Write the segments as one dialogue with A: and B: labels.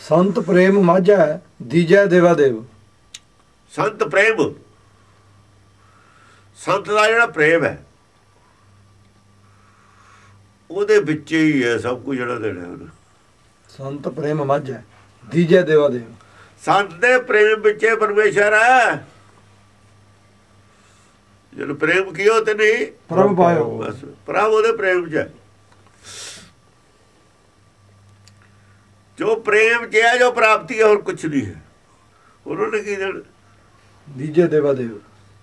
A: ਸੰਤ ਪ੍ਰੇਮ ਮਾਝਾ ਦੀਜੈ ਦੇਵਾ ਦੇਵ।
B: ਸੰਤ ਪ੍ਰੇਮ, ਸੰਤ ਦਾ ਜਿਹੜਾ ਪ੍ਰੇਮ ਹੈ ਉਹਦੇ ਵਿੱਚ ਹੀ ਹੈ ਸਭ ਕੁਝ ਜਿਹੜਾ ਦੇਣਾ ਉਹਨੇ।
A: ਸੰਤ ਪ੍ਰੇਮ ਮਾਝਾ ਦੀਜੈ ਦੇਵਾ ਦੇਵ।
B: ਸੰਤ ਦੇ ਪ੍ਰੇਮ ਵਿੱਚ ਪਰਮੇਸ਼ਰ ਹੈ। ਜਦੋਂ ਪ੍ਰੇਮ ਕੀਓ ਤੇ ਨਹੀਂ
A: ਪ੍ਰਭ ਪਾਇਓ।
B: ਬਸ ਪ੍ਰਭ ਉਹਦੇ ਪ੍ਰੇਮ 'ਚ ਹੈ। ਜੋ ਪ੍ਰੇਮ 'ਚ ਹੈ, ਜੋ ਪ੍ਰਾਪਤੀ ਹੈ, ਹੋਰ ਕੁਛ ਨਹੀਂ ਹੈ। ਉਹਨਾਂ ਨੇ ਕੀ ਦੇਣਾ?
A: ਦੀਜੈ ਦੇਵਾ ਦੇਵ।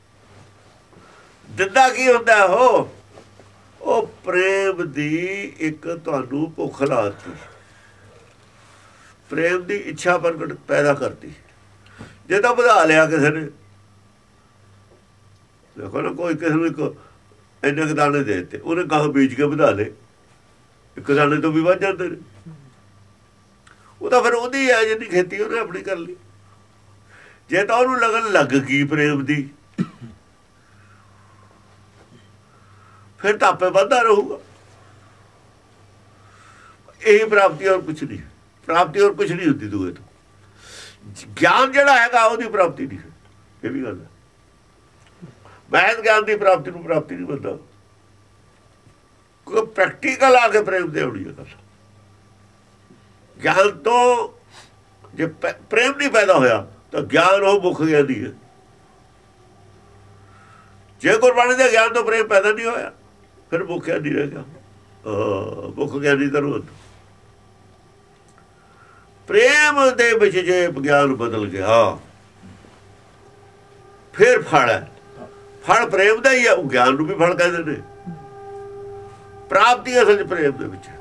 B: ਦਿੰਦਾ ਕੀ ਹੁੰਦਾ ਉਹ ਪ੍ਰੇਮ ਦੀ ਇੱਕ ਤੁਹਾਨੂੰ ਭੁੱਖ ਲਾਤੀ, ਪ੍ਰੇਮ ਦੀ ਇੱਛਾ ਪ੍ਰਗਟ ਪੈਦਾ ਕਰਤੀ। ਜੇ ਤਾਂ ਵਧਾ ਲਿਆ ਕਿਸੇ ਨੇ, ਦੇਖੋ ਨਾ ਕੋਈ ਕਿਸੇ ਨੂੰ ਇੰਨੇ ਕੁ ਦਾਣੇ ਦੇ ਦਿੱਤੇ, ਉਹਨੇ ਗਾਹ ਬੀਜ ਕੇ ਵਧਾ ਲਏ, ਇੱਕ ਦਾਣੇ ਤੋਂ ਵੀ ਵੱਧ ਜਾਂਦੇ ਨੇ। ਉਹ ਤਾਂ ਫਿਰ ਉਹਦੀ ਹੈ ਜਿੰਨੀ ਖੇਤੀ ਉਹਨੇ ਆਪਣੀ ਕਰ ਲਈ। ਜੇ ਤਾਂ ਉਹਨੂੰ ਲਗਨ ਲੱਗ ਗਈ ਪ੍ਰੇਮ ਦੀ, ਫਿਰ ਤਾਂ ਆਪੇ ਵੱਧਦਾ ਰਹੂਗਾ। ਇਹੀ ਪ੍ਰਾਪਤੀ ਹੋਰ ਕੁਛ ਨਹੀਂ। ਪ੍ਰਾਪਤੀ ਹੋਰ ਕੁਛ ਨਹੀਂ ਹੁੰਦੀ ਦੂਏ ਤੋਂ। ਗਿਆਨ ਜਿਹੜਾ ਹੈਗਾ ਉਹਦੀ ਪ੍ਰਾਪਤੀ ਨਹੀਂ ਹੈ। ਇਹ ਵੀ ਗੱਲ ਹੈ। ਮਹਿਤ ਗਿਆਨ ਦੀ ਪ੍ਰਾਪਤੀ ਨੂੰ ਪ੍ਰਾਪਤੀ ਨਹੀਂ ਬੰਦਾ। ਕੋਈ ਪ੍ਰੈਕਟੀਕਲ ਆ ਕੇ ਪ੍ਰੇਮ ਦੇ ਆਉਣੀ ਹੈ ਗੱਲ। ਗਿਆਨ ਤੋਂ ਜੇ ਪ੍ਰੇਮ ਨਹੀਂ ਪੈਦਾ ਹੋਇਆ ਤਾਂ ਗਿਆਨ ਉਹ ਮੁੱਖ ਗਿਆਨੀ ਹੈ। ਜੇ ਗੁਰਬਾਣੀ ਦੇ ਗਿਆਨ ਤੋਂ ਪ੍ਰੇਮ ਪੈਦਾ ਨਹੀਂ ਹੋਇਆ ਫਿਰ ਮੁੱਖ ਗਿਆਨੀ ਰਹਿ ਗਿਆ। ਮੁੱਖ ਗਿਆਨੀ ਤਾਂ ਰੋਜ਼ ਪ੍ਰੇਮ ਦੇ ਵਿੱਚ ਜੇ ਗਿਆਨ ਬਦਲ ਗਿਆ ਫਿਰ ਫਲ ਹੈ। ਫਲ ਪ੍ਰੇਮ ਦਾ ਹੀ ਹੈ। ਉਹ ਗਿਆਨ ਨੂੰ ਵੀ ਫਲ ਕਹਿੰਦੇ ਨੇ। ਪ੍ਰਾਪਤੀ ਅਸਲ 'ਚ ਪ੍ਰੇਮ ਦੇ ਵਿੱਚ